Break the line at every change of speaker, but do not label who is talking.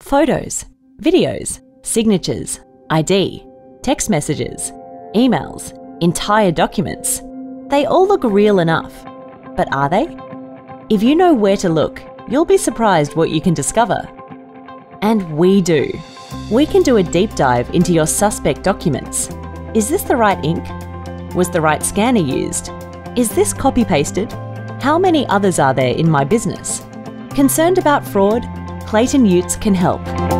Photos, videos, signatures, ID, text messages, emails, entire documents. They all look real enough, but are they? If you know where to look, you'll be surprised what you can discover. And we do. We can do a deep dive into your suspect documents. Is this the right ink? Was the right scanner used? Is this copy-pasted? How many others are there in my business? Concerned about fraud? Clayton Utz can help.